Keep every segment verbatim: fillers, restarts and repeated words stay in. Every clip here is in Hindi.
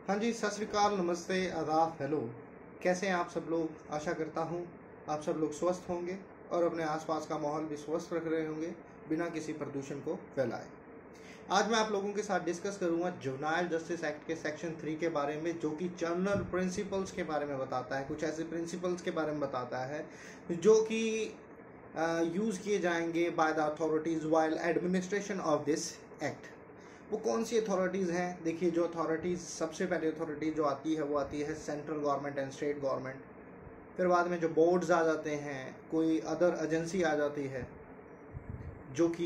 हाँ जी, सत श्री अकाल, नमस्ते, आदाब, हेलो। कैसे हैं आप सब लोग? आशा करता हूँ आप सब लोग स्वस्थ होंगे और अपने आसपास का माहौल भी स्वस्थ रख रहे होंगे बिना किसी प्रदूषण को फैलाए। आज मैं आप लोगों के साथ डिस्कस करूंगा जुवेनाइल जस्टिस एक्ट के सेक्शन थ्री के बारे में, जो कि जनरल प्रिंसिपल्स के बारे में बताता है। कुछ ऐसे प्रिंसिपल्स के बारे में बताता है जो कि यूज़ किए जाएंगे by the authorities while administration of this act. वो कौन सी अथॉरिटीज़ हैं? देखिए, जो अथॉरिटीज़, सबसे पहले अथॉरिटी जो आती है वो आती है central government and state government. फिर बाद में जो बोर्ड्स आ जाते हैं, कोई अदर एजेंसी आ जाती है जो कि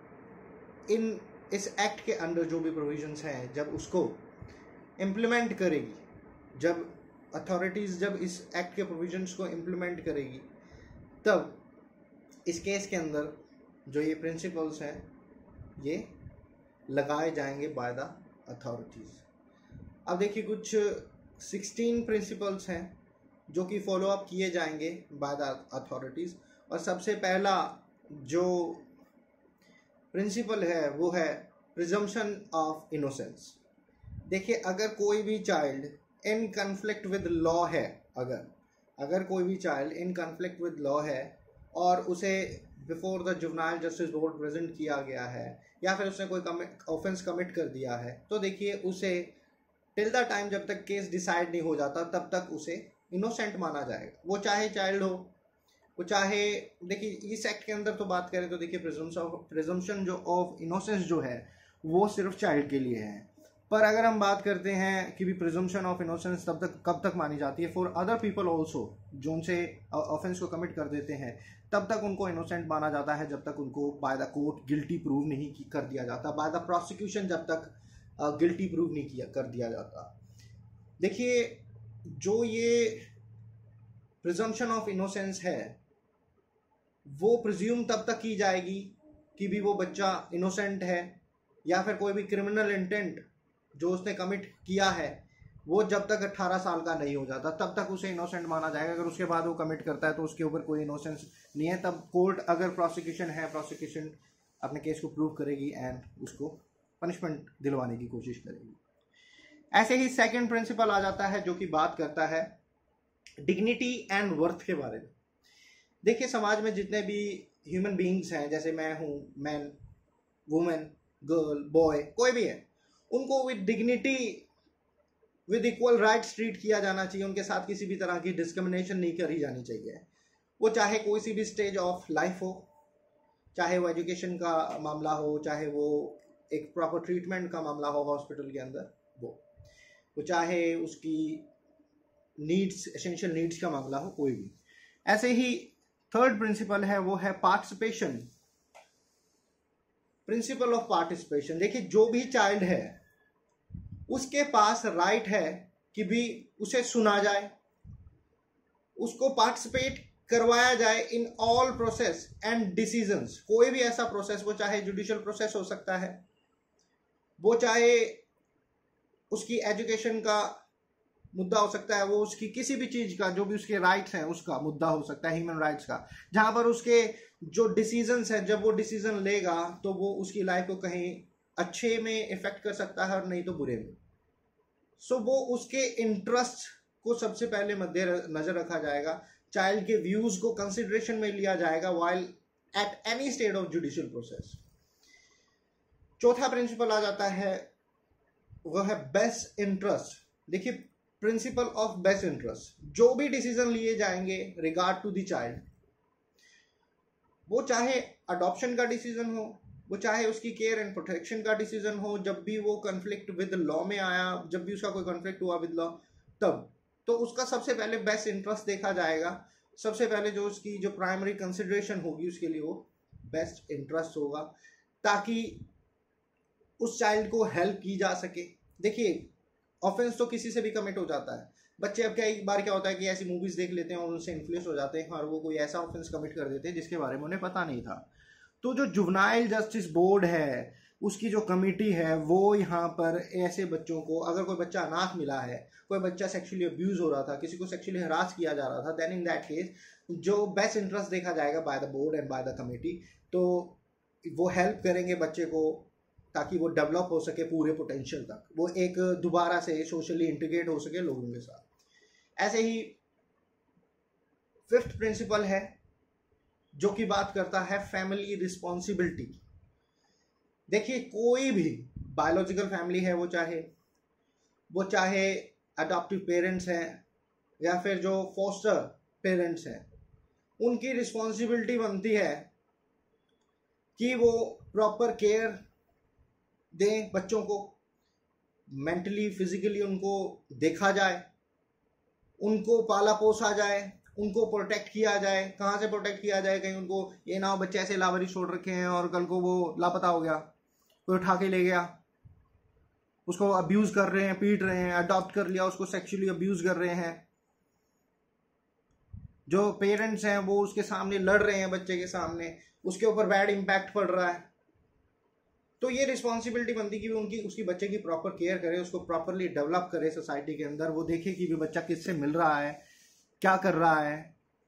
इन इस एक्ट के अंडर जो भी प्रोविजंस हैं जब उसको इम्प्लीमेंट करेगी, जब अथॉरिटीज़ जब इस एक्ट के प्रोविजंस को इम्प्लीमेंट करेगी, तब इस केस के अंदर जो ये प्रिंसिपल्स हैं ये लगाए जाएंगे बाय द अथॉरिटीज़। अब देखिए, कुछ सिक्सटीन प्रिंसिपल्स हैं जो कि फॉलो अप किए जाएंगे बाय द अथॉरिटीज़। और सबसे पहला जो प्रिंसिपल है वो है प्रिजम्पशन ऑफ इनोसेंस। देखिए, अगर कोई भी child in conflict with law है, अगर अगर कोई भी child in conflict with law है और उसे before the juvenile justice board present किया गया है या फिर उसने कोई ऑफेंस कमिट कर दिया है, तो देखिए उसे टिल द टाइम जब तक केस डिसाइड नहीं हो जाता तब तक उसे इनोसेंट माना जाएगा। वो चाहे चाइल्ड हो, वो चाहे, देखिए इस एक्ट के अंदर तो बात करें तो देखिए प्रिजम्पशन जो ऑफ इनोसेंस जो है वो सिर्फ चाइल्ड के लिए है। पर अगर हम बात करते हैं कि भी प्रिजम्पशन ऑफ इनोसेंस तब तक कब तक मानी जाती है, फॉर अदर पीपल ऑल्सो जो उनसे ऑफेंस को कमिट कर देते हैं, तब तक उनको इनोसेंट माना जाता है जब तक उनको by the court guilty prove नहीं कर दिया जाता, बाय द प्रोसिक्यूशन जब तक गिल्टी प्रूव नहीं किया कर दिया जाता। देखिए, जो ये प्रिजम्पशन ऑफ इनोसेंस है वो प्रिज्यूम तब तक की जाएगी कि भी वो बच्चा इनोसेंट है, या फिर कोई भी क्रिमिनल इंटेंट जो उसने कमिट किया है वो जब तक अट्ठारह साल का नहीं हो जाता तब तक उसे इनोसेंट माना जाएगा। अगर उसके बाद वो कमिट करता है तो उसके ऊपर कोई इनोसेंस नहीं है। तब कोर्ट, अगर प्रोसिक्यूशन है, प्रोसिक्यूशन अपने केस को प्रूव करेगी एंड उसको पनिशमेंट दिलवाने की कोशिश करेगी। ऐसे ही सेकंड प्रिंसिपल आ जाता है जो कि बात करता है डिग्निटी एंड वर्थ के बारे में। देखिए, समाज में जितने भी ह्यूमन बीइंग्स हैं, जैसे मैं हूँ, मैन, वुमेन, गर्ल, बॉय, कोई भी है, उनको with dignity, with equal rights treat किया जाना चाहिए। उनके साथ किसी भी तरह की डिस्क्रिमिनेशन नहीं करी जानी चाहिए। वो चाहे कोई सी भी स्टेज ऑफ लाइफ हो, चाहे वो एजुकेशन का मामला हो, चाहे वो एक प्रॉपर ट्रीटमेंट का मामला हो हॉस्पिटल के अंदर, वो वो चाहे उसकी नीड्स, एसेंशियल नीड्स का मामला हो, कोई भी। ऐसे ही थर्ड प्रिंसिपल है वो है पार्टिसिपेशन, प्रिंसिपल ऑफ पार्टिसिपेशन। देखिए, जो भी चाइल्ड है उसके पास राइट है कि भी उसे सुना जाए, उसको पार्टिसिपेट करवाया जाए in all process and decisions. कोई भी ऐसा प्रोसेस, वो चाहे जुडिशियल प्रोसेस हो सकता है, वो चाहे उसकी एजुकेशन का मुद्दा हो सकता है, वो उसकी किसी भी चीज का जो भी उसके राइट्स हैं उसका मुद्दा हो सकता है, ह्यूमन राइट्स का, जहां पर उसके जो डिसीजंस है, जब वो डिसीजन लेगा तो वो उसकी लाइफ को कहीं अच्छे में इफेक्ट कर सकता है और नहीं तो बुरे में। सो so, वो उसके इंटरेस्ट को सबसे पहले मध्य नजर रखा जाएगा, चाइल्ड के व्यूज को कंसिडरेशन में लिया जाएगा while at any stage of judicial process. चौथा प्रिंसिपल आ जाता है वो है बेस्ट इंटरेस्ट। देखिए, प्रिंसिपल ऑफ बेस्ट इंटरेस्ट, जो भी डिसीजन लिए जाएंगे रिगार्ड टू द चाइल्ड, वो चाहे अडॉप्शन का डिसीजन हो, वो चाहे उसकी केयर एंड प्रोटेक्शन का डिसीजन हो, जब भी वो कन्फ्लिक्ट विद लॉ में आया, जब भी उसका कोई कन्फ्लिक्ट हुआ विद लॉ, तब तो उसका सबसे पहले बेस्ट इंटरेस्ट देखा जाएगा। सबसे पहले जो उसकी जो प्राइमरी कंसिडरेशन होगी उसके लिए वो बेस्ट इंटरेस्ट होगा, ताकि उस चाइल्ड को हेल्प की जा सके। देखिए, ऑफेंस तो किसी से भी कमिट हो जाता है। बच्चे, अब क्या एक बार क्या होता है कि ऐसी मूवीज देख लेते हैं और उनसे इन्फ्लुएंस हो जाते हैं और वो कोई ऐसा ऑफेंस कमिट कर देते हैं जिसके बारे में उन्हें पता नहीं था। तो जो जुवेनाइल जस्टिस बोर्ड है, उसकी जो कमेटी है, वो यहाँ पर ऐसे बच्चों को, अगर कोई बच्चा अनाथ मिला है, कोई बच्चा सेक्सुअली अब्यूज हो रहा था, किसी को सेक्सुअली हरास किया जा रहा था, देन इन दैट केस जो बेस्ट इंटरेस्ट देखा जाएगा by the board and by the committee, तो वो हेल्प करेंगे बच्चे को ताकि वो डेवलप हो सके पूरे पोटेंशियल तक, वो एक दोबारा से सोशली इंटीग्रेट हो सके लोगों के साथ। ऐसे ही फिफ्थ प्रिंसिपल है जो कि बात करता है फैमिली रिस्पॉन्सिबिलिटी। देखिए कोई भी बायोलॉजिकल फैमिली है, वो चाहे वो चाहे अडॉप्टिव पेरेंट्स हैं या फिर जो फॉस्टर पेरेंट्स हैं, उनकी रिस्पॉन्सिबिलिटी बनती है कि वो प्रॉपर केयर दें बच्चों को, मेंटली फिजिकली उनको देखा जाए, उनको पाला पोसा जाए, उनको प्रोटेक्ट किया जाए। कहाँ से प्रोटेक्ट किया जाए? कहीं उनको ये ना हो बच्चे ऐसे लावारिस छोड़ रखे हैं और कल को वो लापता हो गया, कोई उठा के ले गया, उसको अब्यूज कर रहे हैं, पीट रहे हैं, अडॉप्ट कर लिया, उसको सेक्सुअली अब्यूज कर रहे हैं, जो पेरेंट्स हैं वो उसके सामने लड़ रहे हैं, बच्चे के सामने उसके ऊपर बैड इम्पैक्ट पड़ रहा है। तो ये रिस्पॉन्सिबिलिटी बनती कि उनकी उसकी बच्चे की प्रॉपर केयर करे, उसको प्रॉपरली डेवलप करे सोसाइटी के अंदर, वो देखे कि भी बच्चा किससे मिल रहा है, क्या कर रहा है,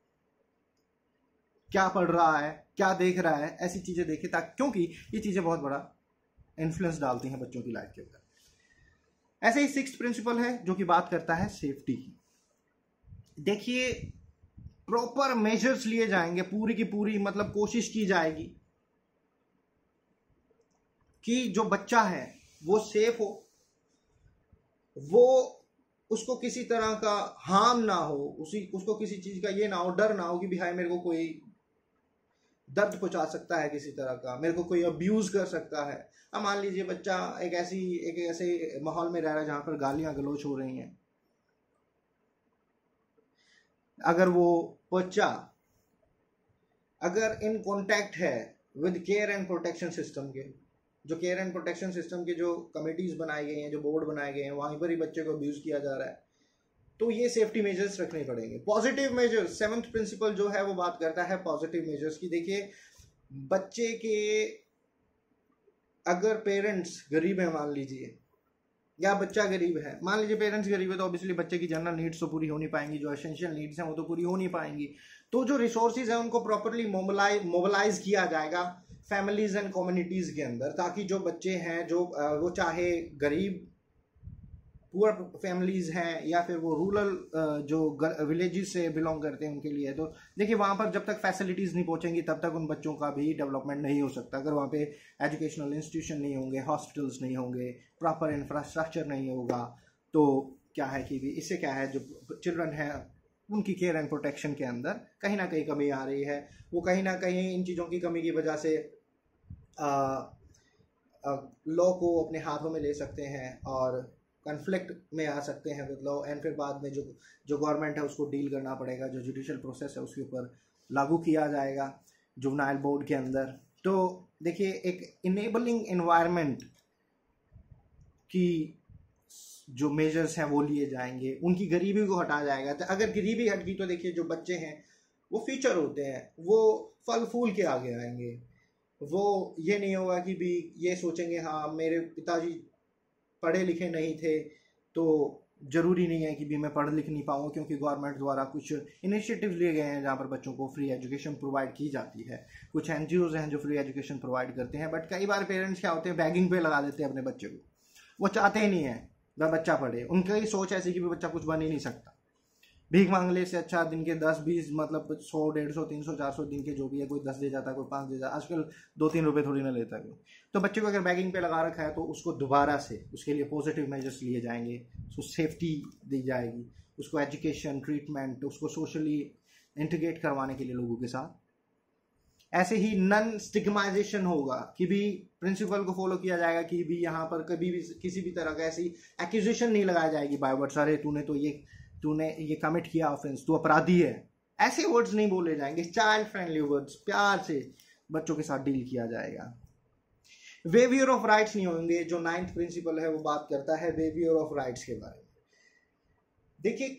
क्या पढ़ रहा है, क्या देख रहा है, ऐसी चीजें देखे, ताकि क्योंकि ये चीजें बहुत बड़ा इन्फ्लुएंस डालती हैं बच्चों की लाइफ के अंदर। ऐसे ही सिक्स्थ प्रिंसिपल है जो कि बात करता है सेफ्टी की। देखिए प्रॉपर मेजर्स लिए जाएंगे, पूरी की पूरी मतलब कोशिश की जाएगी कि जो बच्चा है वो सेफ हो, वो उसको किसी तरह का हार्म ना हो, उसी उसको किसी चीज का ये ना हो, डर ना हो कि भाई मेरे को कोई दर्द पहुंचा सकता है किसी तरह का, मेरे को कोई अब्यूज कर सकता है। अब मान लीजिए बच्चा एक ऐसी एक ऐसे माहौल में रह रहा है जहां पर गालियां गलौज हो रही हैं, अगर वो बच्चा अगर इन कांटेक्ट है with care and protection system के, जो केयर एंड प्रोटेक्शन सिस्टम के जो कमिटीज बनाई गई हैं, जो बोर्ड बनाए गए हैं, वहीं पर ही बच्चे को अब्यूज किया जा रहा है, तो ये सेफ्टी मेजर्स रखने पड़ेंगे। पॉजिटिव मेजर्स, सेवंथ प्रिंसिपल जो है वो बात करता है पॉजिटिव मेजर्स की। देखिए बच्चे के अगर पेरेंट्स गरीब है मान लीजिए, या बच्चा गरीब है, मान लीजिए पेरेंट्स गरीब है, तो ऑब्वियसली बच्चे की जनरल नीड्स तो पूरी हो नहीं पाएंगी, जो एसेंशियल नीड्स हैं वो तो पूरी हो नहीं पाएंगी। तो जो रिसोर्सेज हैं उनको प्रॉपरली मोबिलाइज मोबिलाइज किया जाएगा फैमिलीज एंड कम्युनिटीज के अंदर, ताकि जो बच्चे हैं जो वो चाहे गरीब पुअर फैमिलीज हैं या फिर वो रूरल जो विलेजेस से बिलोंग करते हैं उनके लिए, तो देखिए वहाँ पर जब तक फैसिलिटीज़ नहीं पहुँचेंगी तब तक उन बच्चों का भी डेवलपमेंट नहीं हो सकता। अगर वहाँ पे एजुकेशनल इंस्टीट्यूशन नहीं होंगे, हॉस्पिटल्स नहीं होंगे, प्रॉपर इंफ्रास्ट्रक्चर नहीं होगा, तो क्या है कि भी इससे क्या है, जो चिल्ड्रन है उनकी केयर एंड प्रोटेक्शन के अंदर कहीं ना कहीं कमी आ रही है। वो कहीं ना कहीं इन चीज़ों की कमी की वजह से लॉ को अपने हाथों में ले सकते हैं और कन्फ्लिक्ट में आ सकते हैं विद लॉ, एंड फिर बाद में जो जो गवर्नमेंट है उसको डील करना पड़ेगा, जो जुडिशियल प्रोसेस है उसके ऊपर लागू किया जाएगा जुवेनाइल बोर्ड के अंदर। तो देखिए एक इनेबलिंग एनवायरनमेंट की जो मेजर्स हैं वो लिए जाएंगे, उनकी गरीबी को हटाया जाएगा। तो अगर गरीबी हट गई तो देखिए जो बच्चे हैं वो फ्यूचर होते हैं, वो फल फूल के आगे आएंगे। वो ये नहीं होगा कि भी ये सोचेंगे हाँ मेरे पिताजी पढ़े लिखे नहीं थे तो ज़रूरी नहीं है कि भी मैं पढ़ लिख नहीं पाऊँ, क्योंकि गवर्नमेंट द्वारा कुछ इनिशिएटिव लिए गए हैं जहाँ पर बच्चों को फ्री एजुकेशन प्रोवाइड की जाती है। कुछ एनजीओज हैं जो फ्री एजुकेशन प्रोवाइड करते हैं, बट कई बार पेरेंट्स क्या होते हैं बैगिंग पे लगा देते हैं अपने बच्चे को, वो चाहते ही नहीं है वह बच्चा पढ़े। उनकी सोच ऐसी कि भी बच्चा कुछ बन ही नहीं सकता, भीख मांगने से अच्छा दिन के दस बीस मतलब सौ डेढ़ सौ तीन सौ चार सौ दिन के जो भी है, कोई दस दे जाता है, कोई पाँच दे जाता है, आजकल दो तीन रुपए थोड़ी ना लेता है। तो बच्चे को अगर बैगिंग पे लगा रखा है तो उसको दोबारा से उसके लिए पॉजिटिव मेजर्स लिए जाएंगे, उसको सेफ्टी दी जाएगी, उसको एजुकेशन ट्रीटमेंट, उसको सोशली इंटीग्रेट करवाने के लिए लोगों के साथ। ऐसे ही नन स्टिग्माइजेशन होगा कि भी प्रिंसिपल को फॉलो किया जाएगा कि भी यहाँ पर कभी भी किसी भी तरह का ऐसी एक्यूजेशन नहीं लगाई जाएगी बाय वर्ड्स, अरे तूने तो ये तूने ये कमिट किया ऑफेंस, तू अपराधी है, ऐसे वर्ड्स नहीं बोले जाएंगे। चाइल्ड फ्रेंडली वर्ड्स, प्यार से बच्चों के साथ डील किया जाएगा। वेवियर ऑफ राइट्स नहीं होंगे। जो नाइन्थ प्रिंसिपल है वो बात करता है वेवियर ऑफ राइट्स के बारे में। देखिए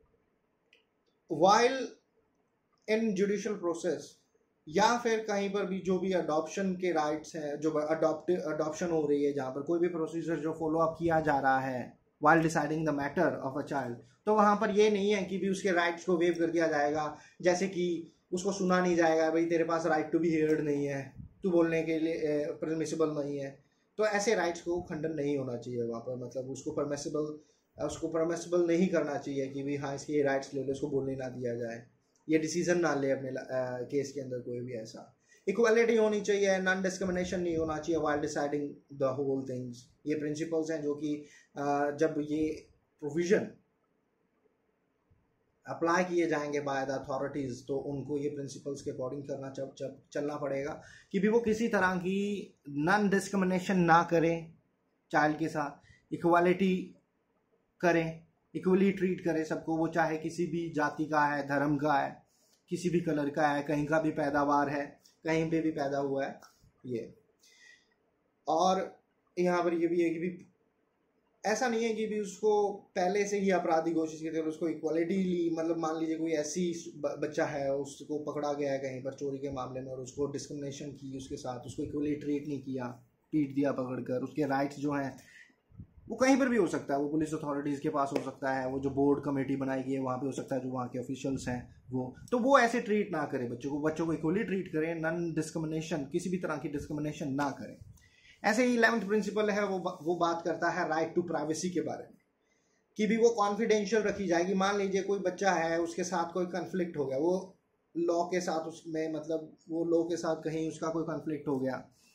वाइल इन जुडिशियल प्रोसेस या फिर कहीं पर भी जो भी अडॉप्शन के राइट्स हैं, जो अडॉप्ट अडॉप्शन हो रही है, जहाँ पर कोई भी प्रोसीजर जो फॉलो अप किया जा रहा है while deciding the matter of a child, तो वहाँ पर ये नहीं है कि भी उसके राइट्स को वेव कर दिया जाएगा, जैसे कि उसको सुना नहीं जाएगा, भाई तेरे पास राइट टू बी हेयर्ड नहीं है, तू बोलने के लिए परमिसिबल नहीं है, तो ऐसे राइट्स को खंडन नहीं होना चाहिए वहाँ पर, मतलब उसको परमिसिबल उसको परमिसिबल नहीं करना चाहिए कि भी हाँ इसके राइट्स ले लो, इसको बोलने ना दिया जाए, ये डिसीजन ना ले अपने केस के अंदर कोई भी ऐसा। इक्वालिटी होनी चाहिए, नॉन डिस्क्रिमिनेशन नहीं होना चाहिए while deciding the whole things. ये प्रिंसिपल्स हैं जो कि जब ये प्रोविजन अप्लाई किए जाएंगे बाय द अथॉरिटीज़ तो उनको ये प्रिंसिपल्स के अकॉर्डिंग करना जब जब चलना पड़ेगा कि भी वो किसी तरह की नॉन डिस्क्रिमिनेशन ना करें चाइल्ड के साथ, इक्वालिटी करें, इक्वली ट्रीट करें सबको, वो चाहे किसी भी जाति का है, धर्म का है, किसी भी कलर का है, कहीं का भी पैदावार है, कहीं पे भी पैदा हुआ है ये। और यहाँ पर ये भी है कि भी ऐसा नहीं है कि भी उसको पहले से ही अपराधी घोषित किया, उसको इक्वालिटी ली, मतलब मान लीजिए कोई ऐसी बच्चा है उसको पकड़ा गया है कहीं पर चोरी के मामले में और उसको डिस्क्रिमिनेशन की उसके साथ, उसको इक्वली ट्रीट नहीं किया, पीट दिया पकड़कर, उसके राइट्स जो हैं वो कहीं पर भी हो सकता है, वो पुलिस अथॉरिटीज़ के पास हो सकता है, वो जो बोर्ड कमेटी बनाई गई है वहाँ पे हो सकता है, जो वहाँ के ऑफिशियल्स हैं वो, तो वो ऐसे ट्रीट ना करें बच्चों को, बच्चों को इक्वली ट्रीट करें, नॉन डिस्क्रिमिनेशन, किसी भी तरह की डिस्क्रिमिनेशन ना करें। ऐसे ही इलेवेंथ प्रिंसिपल है वो वो बात करता है राइट टू प्राइवेसी के बारे में, कि भी वो कॉन्फिडेंशियल रखी जाएगी। मान लीजिए कोई बच्चा है उसके साथ कोई कन्फ्लिक्ट हो गया, वो लॉ के साथ उसमें मतलब वो लॉ के साथ कहीं उसका कोई कन्फ्लिक्ट हो गया,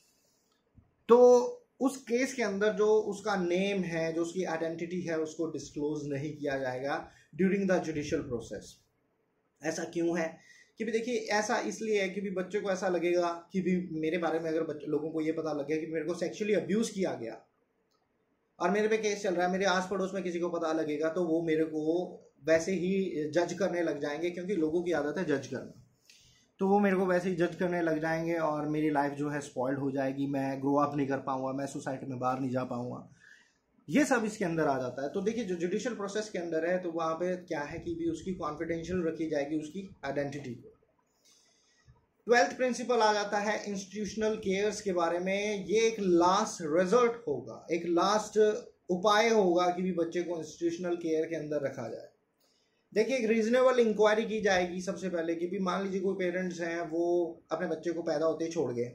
तो उस केस के अंदर जो उसका नेम है, जो उसकी आइडेंटिटी है, उसको डिस्क्लोज नहीं किया जाएगा ड्यूरिंग द जुडिशियल प्रोसेस। ऐसा क्यों है कि भी देखिए ऐसा इसलिए है कि भी बच्चे को ऐसा लगेगा कि भी मेरे बारे में अगर बच्चे लोगों को ये पता लग गया कि मेरे को सेक्सुअली अब्यूज किया गया और मेरे पे केस चल रहा है, मेरे आस पड़ोस में किसी को पता लगेगा तो वो मेरे को वैसे ही जज करने लग जाएंगे, क्योंकि लोगों की आदत है जज करना, तो वो मेरे को वैसे ही जज करने लग जाएंगे और मेरी लाइफ जो है स्पॉइल्ड हो जाएगी, मैं ग्रो अप नहीं कर पाऊंगा, मैं सोसाइटी में बाहर नहीं जा पाऊंगा, ये सब इसके अंदर आ जाता है। तो देखिए जो जुडिशियल प्रोसेस के अंदर है तो वहाँ पे क्या है कि भी उसकी कॉन्फिडेंशियल रखी जाएगी उसकी आइडेंटिटी को। ट्वेल्थ प्रिंसिपल आ जाता है इंस्टीट्यूशनल केयर्स के बारे में। ये एक लास्ट रिजल्ट होगा, एक लास्ट उपाय होगा कि भी बच्चे को इंस्टीट्यूशनल केयर के अंदर रखा जाए। देखिए एक रीजनेबल इंक्वायरी की जाएगी सबसे पहले कि भी मान लीजिए कोई पेरेंट्स हैं वो अपने बच्चे को पैदा होते ही छोड़ गए,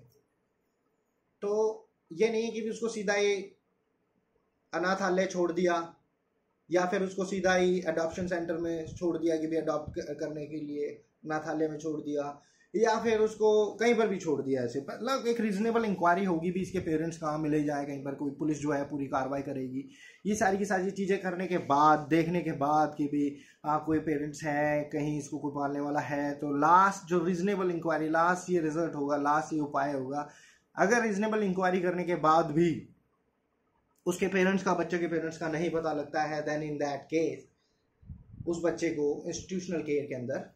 तो ये नहीं कि भी उसको सीधा ही अनाथालय छोड़ दिया या फिर उसको सीधा ही अडॉप्शन सेंटर में छोड़ दिया कि भी अडॉप्ट करने के लिए अनाथालय में छोड़ दिया, या फिर उसको कहीं पर भी छोड़ दिया। ऐसे मतलब एक रीजनेबल इंक्वायरी होगी भी, इसके पेरेंट्स कहाँ मिले जाए, कहीं पर कोई पुलिस जो है पूरी कार्रवाई करेगी। ये सारी की सारी चीज़ें करने के बाद, देखने के बाद कि भी हाँ कोई पेरेंट्स है, कहीं इसको कोई पालने वाला है, तो लास्ट जो रीजनेबल इंक्वायरी, लास्ट ये रिजल्ट होगा, लास्ट ये उपाय होगा। अगर रीजनेबल इंक्वायरी करने के बाद भी उसके पेरेंट्स का, बच्चे के पेरेंट्स का नहीं पता लगता है, देन इन दैट केस उस बच्चे को इंस्टीट्यूशनल केयर के अंदर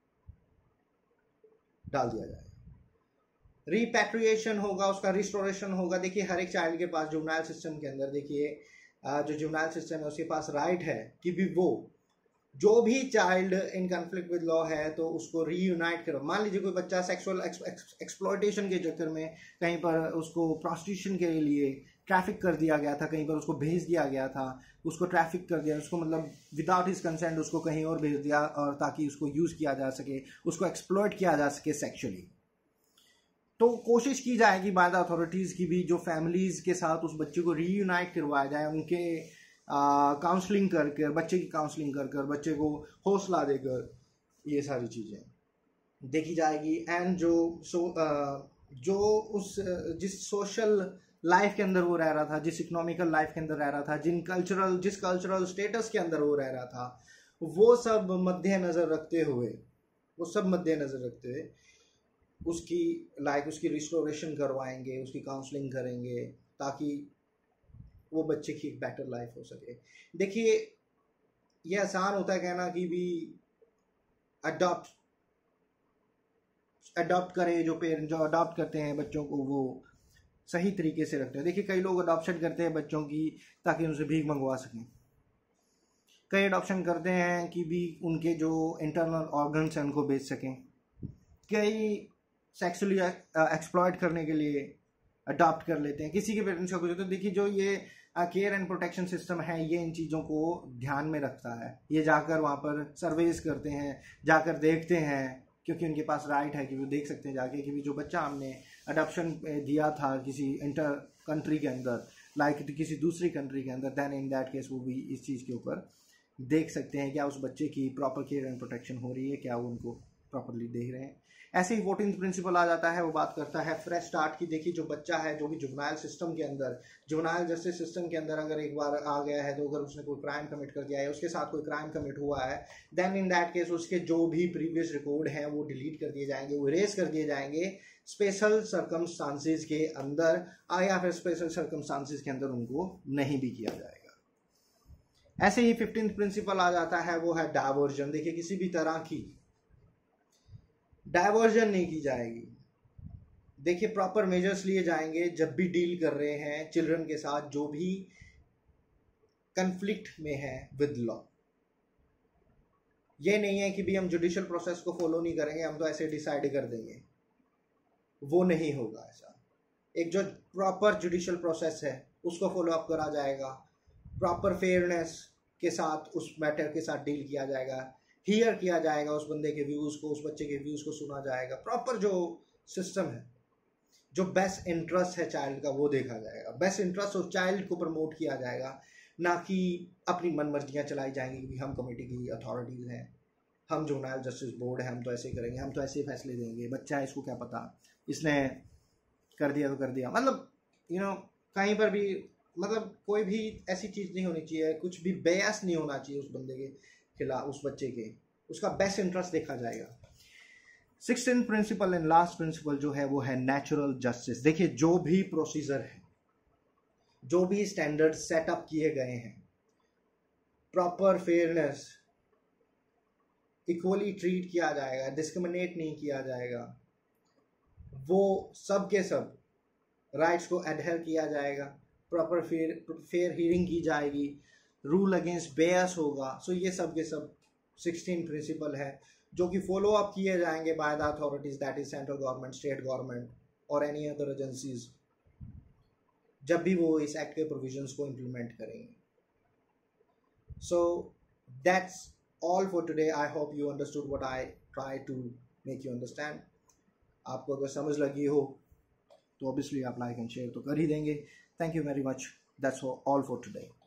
डाल दिया जाएगा। रिपैट्रिएशन होगा, उसका रिस्टोरेशन होगा। देखिए हर एक चाइल्ड के पास जुवेनाइल सिस्टम के अंदर, देखिए जो जुवेनाइल सिस्टम है उसके पास राइट है कि भी वो जो भी child in conflict with law है तो उसको रीयूनाइट करो। मान लीजिए कोई बच्चा सेक्सुअल एक्सप्लॉयटेशन के चक्कर में कहीं पर उसको प्रोस्टिट्यूशन के लिए ट्रैफिक कर दिया गया था, कहीं पर उसको भेज दिया गया था, उसको ट्रैफिक कर दिया, उसको मतलब विदाउट हिज कंसेंट उसको कहीं और भेज दिया, और ताकि उसको यूज़ किया जा सके, उसको एक्सप्लॉयट किया जा सके सेक्सुअली। तो कोशिश की जाएगी बाय द अथॉरिटीज़ की भी जो फैमिलीज़ के साथ उस बच्चे को रीयूनाइट करवाया जाए, उनके काउंसलिंग कर कर, बच्चे की काउंसलिंग कर कर, बच्चे को हौसला देकर, ये सारी चीज़ें देखी जाएगी। एंड जो सो आ, जो उस जिस सोशल लाइफ के अंदर वो रह रहा था, जिस इकोनॉमिकल लाइफ के अंदर रह रहा था, जिन कल्चरल जिस कल्चरल स्टेटस के अंदर वो रह रहा था, वो सब मद्देनज़र रखते हुए वो सब मद्देनज़र रखते हुए उसकी लाइक उसकी रिस्टोरेशन करवाएंगे, उसकी काउंसलिंग करेंगे, ताकि वो बच्चे की एक बेटर लाइफ हो सके। देखिए ये आसान होता है कहना कि भी अडॉप्ट अडॉप्ट करें, जो पेरेंट जो अडॉप्ट करते हैं बच्चों को वो सही तरीके से रखते हैं। देखिए कई लोग अडॉप्शन करते हैं बच्चों की ताकि उनसे भीख मंगवा सकें, कई अडॉप्शन करते हैं कि भी उनके जो इंटरनल ऑर्गन्स हैं उनको बेच सकें, कई सेक्सुअली एक्सप्लॉयट करने के लिए अडॉप्ट कर लेते हैं किसी के पेरेंट्स का कुछ। तो देखिए जो ये केयर एंड प्रोटेक्शन सिस्टम है ये इन चीज़ों को ध्यान में रखता है, ये जाकर वहाँ पर सर्वेस करते हैं, जाकर देखते हैं, क्योंकि उनके पास राइट है कि वो देख सकते हैं जाके कि भी जो बच्चा हमने अडॉप्शन दिया था किसी इंटर कंट्री के अंदर, लाइक like किसी दूसरी कंट्री के अंदर, देन इन दैट केस वो भी इस चीज़ के ऊपर देख सकते हैं क्या उस बच्चे की प्रॉपर केयर एंड प्रोटेक्शन हो रही है, क्या वो उनको प्रॉपरली देख रहे हैं। ऐसे ही फोर्टीन्थ प्रिंसिपल आ जाता है, वो बात करता है फ्रेश स्टार्ट की। देखिए जो बच्चा है जो भी जुवेनाइल सिस्टम के अंदर, जुवेनाइल जस्टिस सिस्टम के अंदर अगर एक बार आ गया है, तो अगर उसने कोई क्राइम कमिट कर दिया है, उसके साथ कोई क्राइम कमिट हुआ है, देन इन दैट केस उसके जो भी प्रीवियस रिकॉर्ड हैं वो डिलीट कर दिए जाएंगे, वो इरेज कर दिए जाएंगे स्पेशल सर्कमस्टांसिस के अंदर, या फिर स्पेशल सर्कमस्टांसिस के अंदर उनको नहीं भी किया जाएगा। ऐसे ही फिफ्टींथ प्रिंसिपल आ जाता है, वो है डायवर्जन। देखिए किसी भी तरह की डायवर्जन नहीं की जाएगी। देखिए प्रॉपर मेजर्स लिए जाएंगे जब भी डील कर रहे हैं चिल्ड्रन के साथ जो भी कंफ्लिक्ट में है विद लॉ। ये नहीं है कि भी हम जुडिशियल प्रोसेस को फॉलो नहीं करेंगे, हम तो ऐसे डिसाइड कर देंगे, वो नहीं होगा ऐसा। एक जो प्रॉपर जुडिशियल प्रोसेस है उसको फॉलो अप करा जाएगा, प्रॉपर फेयरनेस के साथ उस मैटर के साथ डील किया जाएगा, हियर किया जाएगा उस बंदे के व्यूज़ को, उस बच्चे के व्यूज़ को सुना जाएगा। प्रॉपर जो सिस्टम है, जो बेस्ट इंटरेस्ट है चाइल्ड का वो देखा जाएगा, बेस्ट इंटरेस्ट ऑफ चाइल्ड को प्रमोट किया जाएगा, ना कि अपनी मन मर्जियाँ चलाई जाएंगी कि हम कमेटी की अथॉरिटीज़ हैं, हम जुवेनाइल जस्टिस बोर्ड है, हम तो ऐसे करेंगे, हम तो ऐसे फैसले देंगे, बच्चा है इसको क्या पता, इसने कर दिया तो कर दिया। मतलब यू नो कहीं पर भी मतलब कोई भी ऐसी चीज़ नहीं होनी चाहिए, कुछ भी बेयस नहीं होना चाहिए उस बंदे के खिलाफ, उस बच्चे के, उसका बेस्ट इंटरेस्ट देखा जाएगा। Sixteen principle and last principle जो है वो है नेचुरल जस्टिस। देखिए जो भी प्रोसीजर है, जो भी स्टैंडर्ड सेटअप किए गए हैं, प्रॉपर फेयरनेस, इक्वली ट्रीट किया जाएगा, डिस्क्रिमिनेट नहीं किया जाएगा, वो सब के सब राइट्स को एडहेयर किया जाएगा, प्रॉपर फेयर फेयर हियरिंग की जाएगी, रूल अगेंस्ट बेयस होगा। सो so ये सब के सब सिक्सटीन प्रिंसिपल है जो कि फॉलो अप किए जाएंगे by the authorities, that is central government, state government और एनी अदर एजेंसीज, जब भी वो इस एक्ट के प्रोविजंस को इम्प्लीमेंट करेंगे। So that's all for today. I hope you understood what I try to make you understand. आपको अगर समझ लगी हो तो ऑब्वियसली आप लाइक एंड शेयर तो कर ही देंगे। Thank you very much. That's all for today.